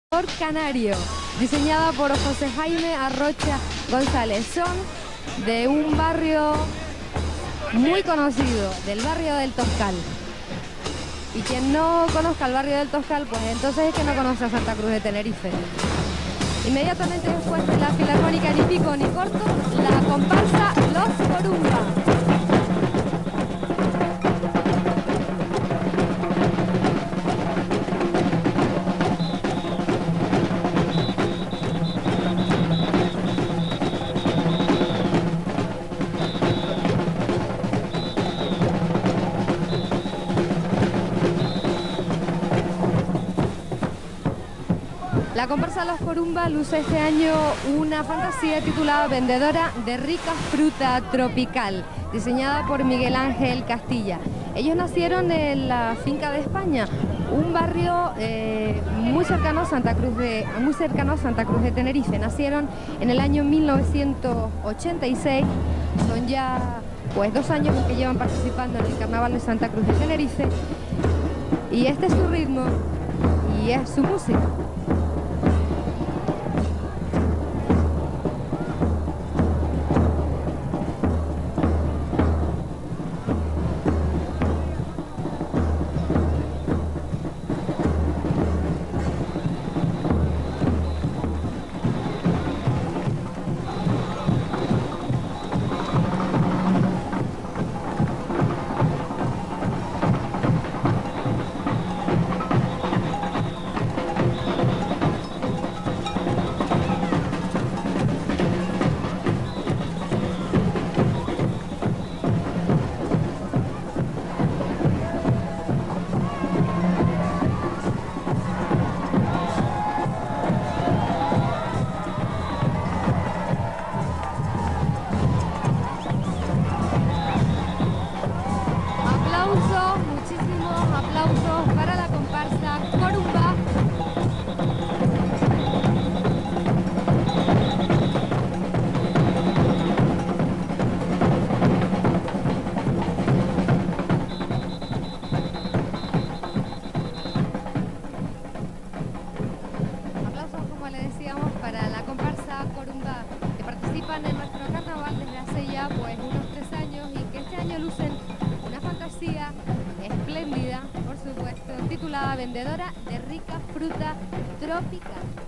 Canario, diseñada por José Jaime Arrocha González. Son de un barrio muy conocido, del barrio del Toscal. Y quien no conozca el barrio del Toscal, pues entonces es que no conoce a Santa Cruz de Tenerife. Inmediatamente después de la Filarmónica Ni Pico Ni Corto, la comparsa Los Corumba. La comparsa Los Corumba luce este año una fantasía titulada Vendedora de rica fruta tropical, diseñada por Miguel Ángel Castilla. Ellos nacieron en la Finca de España, un barrio muy cercano a Santa Cruz de Tenerife. Nacieron en el año 1986, son ya pues 2 años los que llevan participando en el Carnaval de Santa Cruz de Tenerife, y este es su ritmo y es su música. Muchísimos aplausos para la comparsa Corumba. Aplausos, como le decíamos, para la comparsa Corumba, que participan en nuestro carnaval desde hace ya pues unos 3 años, y que este año lucen una fantasía espléndida, por supuesto, titulada Vendedora de rica fruta tropical.